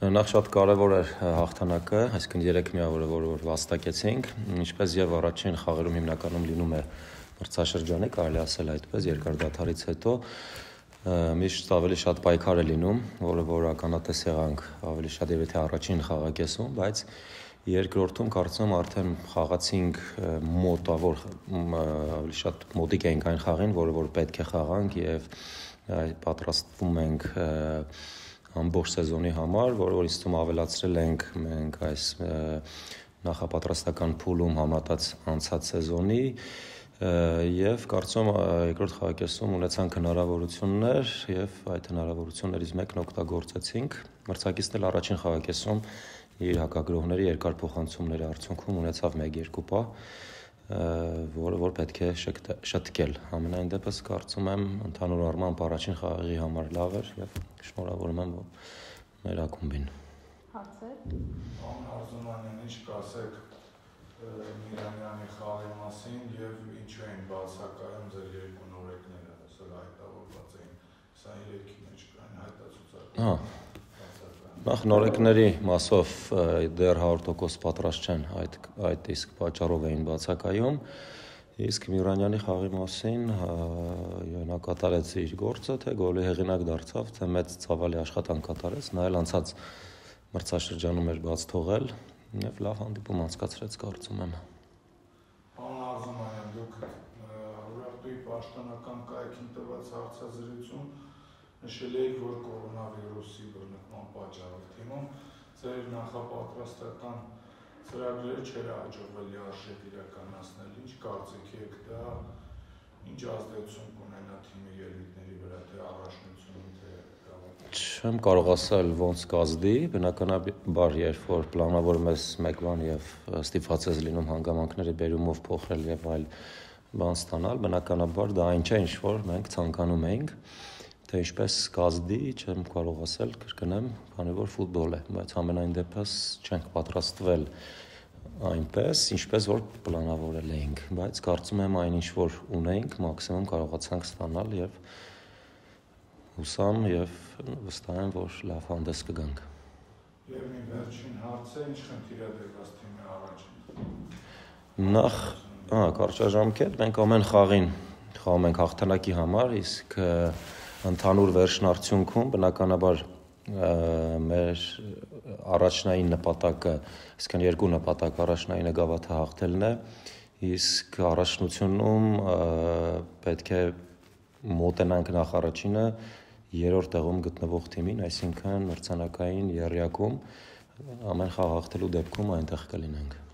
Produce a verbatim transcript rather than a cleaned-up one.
Նախ շատ կարևոր էր հաղթանակը, այսինքն երեք միավորը, որը որ վաստակեցինք, ինչպես եւ առաջին խաղերում հիմնականում լինում է մրցաշրջանի, կարելի ասել այդպես, երկար դադարից հետո միշտ ավելի շատ պայքար է լինում, որը որ ականատես եղանք ավելի շատ եւ թե առաջին խաղակեսում, բայց երկրորդում կարծում արդեն խաղացինք մոտավոր ավելի շատ մոտիկ էինք այն խաղին, որը որ պետք է խաղանք եւ պատրաստվում ենք ամբողջ սեզոնի համար, որը որ ինձ թվում ավելացրել ենք մենք այս նախապատրաստական փուլում համատած անցած սեզոնի եւ կարծում երկրորդ խաղակեսում ունեցանք հնարավորություններ եւ այդ հնարավորություններից մեկն օգտագործեցինք։ Մրցակիցն էլ առաջին խաղակեսում իր հակագրողների երկար փոխանցումների արդյունքում ունեցավ մեկ երկու պահ, որը որ պետք է շտկել։ Ամենայն դեպս կարծում եմ ընդհանուր առմամբ առաջին խաղի համար լավ էր եւ շնորհավորում եմ մեր ակումբին։ Հարցեր։ Պարոն Արզումանյան, ինչ կասեք Միրանյանի խաղի մասին եւ ինչու են բացակայում ձեր երկու նորեկները, ասել հայտարարված էին, սա երեքի մեջ կային հայտարարություններ։ Հա։ Նախ նորեկների մասով դեռ հարյուր տոկոս պատրաստ չեն այդ այդ իսկ պատճառով էին բացակայում, իսկ Միրանյանի խաղի մասին նա կատարեց իր գործը, թե գոլի հեղինակ դարձավ, թե մեծ ցավալի աշխատանք կատարեց, նա էլ անցած մրցաշրջանում էր բաց թողել եւ լավ հանդիպում անցկացրեց, կարծում եմ։ Պարոն Արզումանյան, դուք Ուրարտուի պաշտոնական կայքին տված հարցազրույցում նշել եք, որ կորոնավիրուսի բռնկման պատճառով թիմում ձեր նախապատրաստական ծրագրերը չէր հաջողվել լիարժեք իրականացնել։ Ինչ կարծիք եք դա, ինչ ազդեցություն կունենա թիմի ելույթների վրա, թե առաջնությունում, թե գավաթ։ Չեմ կարող ասել ոնց կազդի, բնականաբար երբ որ պլանավորում ես մեկ բան եւ ստիպված ես լինում հանգամանքների բերումով փոխել եւ այլ բան ստանալ, բնականաբար դա այն չէ, ինչ որ մենք ցանկանում էինք, թե ինչպես կազդի, չեմ կարող ասել, կրկնեմ, քանի որ ֆուտբոլ է, բայց ամենայն դեպս չենք պատրաստվել այնպես, ինչպես որ պլանավորել էինք, բայց կարծում եմ այն ինչ որ ունեինք, մաքսիմում կարողացանք ստանալ եւ հուսամ եւ վստահ եմ, որ լավ հանդես կգանք։ Եվ մի վերջին հարց է, ինչ խնդիր է դեպս թիմի առաջին։ Նախ, հա, կարճաժամկետ, մենք ամեն խաղին խաղում ենք հաղթանակի համար, իսկ ընդհանուր վերջնարդյունքում բնականաբար մեր առաջնային նպատակը, այսինքն երկու նպատակ, առաջնայինը գավաթը հաղթելն է, իսկ առաջնությունում պետք է մոտենանք նախ առաջինը երրորդ տեղում գտնվող թիմին, այսինքն մրցանակային եռյակում ամեն խաղ հաղթելու դեպքում այնտեղ կլինենք։